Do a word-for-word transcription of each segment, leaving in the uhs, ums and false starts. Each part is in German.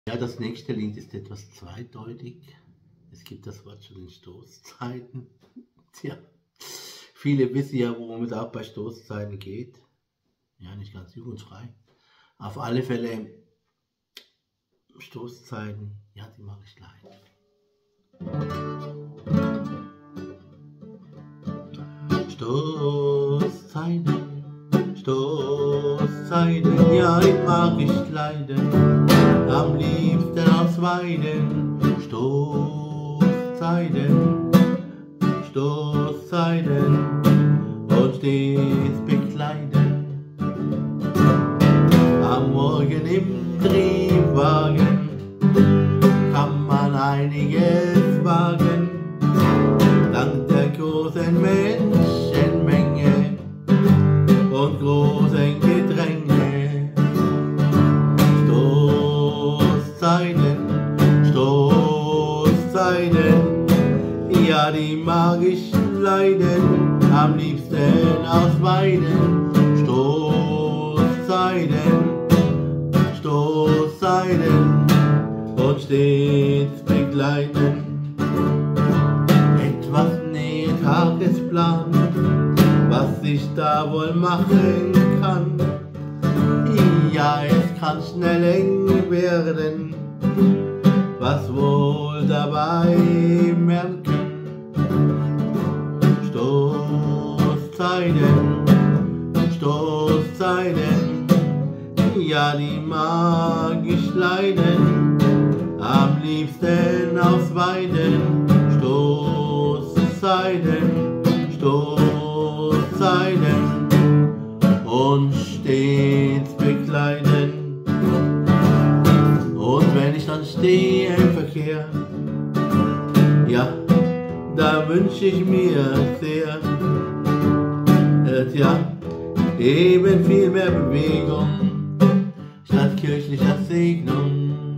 Ja, das nächste Lied ist etwas zweideutig. Es gibt das Wort schon in Stoßzeiten. Tja, viele wissen ja, worum es auch bei Stoßzeiten geht. Ja, nicht ganz jugendfrei. Auf alle Fälle Stoßzeiten, ja, die mache ich leid. Stoßzeiten, Stoßzeiten, ja, die mag ich leiden. Am liebsten aus Weiden. Stoßzeiten, Stoßzeiten und stets bekleiden. Am Morgen im Triebwagen kann man einiges wagen, dank der großen Menschenmenge und großen Gedränge. Stoßzeiten, Stoßzeiten, ja, die mag ich leiden, am liebsten aus Weiden. Stoßzeiten, Stoßzeiten und stets begleiten. Etwas Nähe, Tagesplan, was ich da wohl machen kann. Ja, es kann schnell eng werden, was wohl dabei merken. Stoßzeiten, Stoßzeiten, ja, die mag ich leiden, am liebsten aus Weiden. Stoßzeiten, Stoßzeiten und stets bekleiden. Und wenn ich dann stehe im Verkehr, ja, da wünsch ich mir sehr, äh, tja, eben viel mehr Bewegung statt kirchlicher Segnung.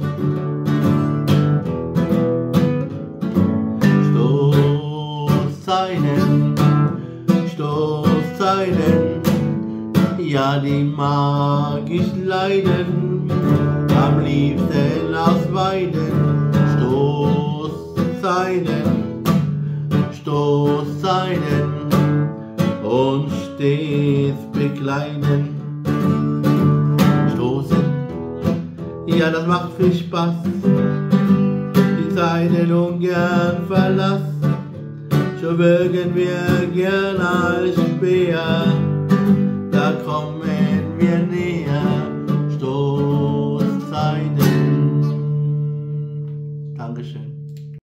Stoßzeiten, Stoßzeiten, ja, die mag ich leiden, am liebsten aus Weiden. Stoßzeiten, Stoßzeiten und stets bekleiden. Stoßen, ja, das macht viel Spaß, die Zeiten ungern verlass. So würgen wir gern als Speer, da kommen wir näher. Stoßzeiten. Dankeschön.